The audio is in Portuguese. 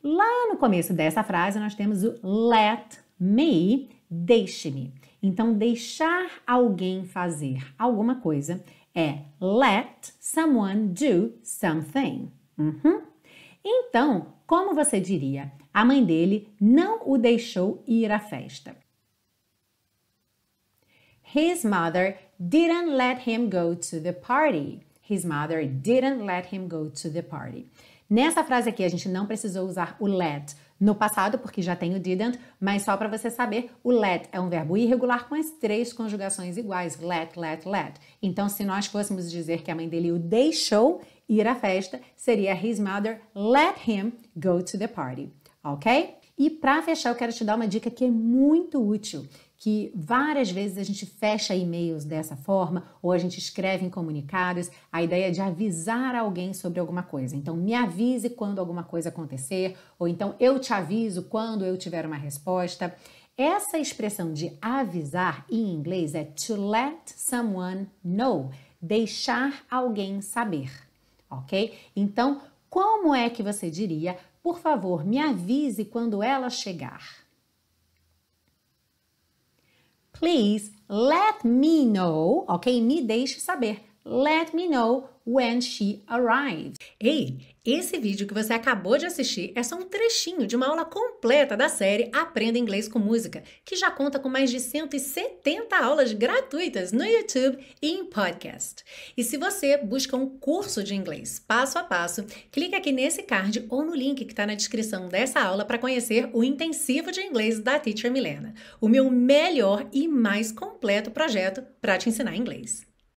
Lá no começo dessa frase, nós temos o let me, deixe-me. Então, deixar alguém fazer alguma coisa é let someone do something. Então, como você diria? A mãe dele não o deixou ir à festa. His mother didn't let him go to the party. His mother didn't let him go to the party. Nessa frase aqui, a gente não precisou usar o let no passado, porque já tem o didn't, mas só para você saber, o let é um verbo irregular com as 3 conjugações iguais, let, let, let. Então, se nós fôssemos dizer que a mãe dele o deixou ir à festa, seria his mother let him go to the party, ok? E para fechar, eu quero te dar uma dica que é muito útil, que várias vezes a gente fecha e-mails dessa forma, ou a gente escreve em comunicados, a ideia é de avisar alguém sobre alguma coisa. Então, me avise quando alguma coisa acontecer, ou então eu te aviso quando eu tiver uma resposta. Essa expressão de avisar em inglês é to let someone know, deixar alguém saber, ok? Então, como é que você diria, por favor, me avise quando ela chegar? Please let me know, ok? Me deixe saber. Let me know when she arrives. Ei, esse vídeo que você acabou de assistir é só um trechinho de uma aula completa da série Aprenda Inglês com Música, que já conta com mais de 170 aulas gratuitas no YouTube e em podcast. E se você busca um curso de inglês passo a passo, clique aqui nesse card ou no link que está na descrição dessa aula para conhecer o intensivo de inglês da Teacher Milena, o meu melhor e mais completo projeto para te ensinar inglês.